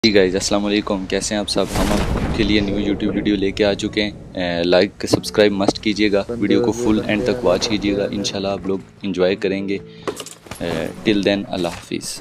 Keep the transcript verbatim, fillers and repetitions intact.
जी guys अस्सलाम वालेकुम, कैसे हैं आप सब। हम आपके लिए न्यू यूट्यूब वीडियो लेके आ चुके हैं। लाइक सब्सक्राइब मस्ट कीजिएगा, वीडियो को फुल एंड तक वॉच कीजिएगा, इंशाल्लाह आप लोग इंजॉय करेंगे। टिल देन अल्लाह हाफिज़।